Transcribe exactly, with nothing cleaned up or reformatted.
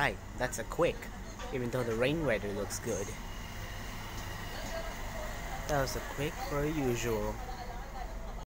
Alright, that's a quick, even though the rain weather looks good. That was a quick per usual.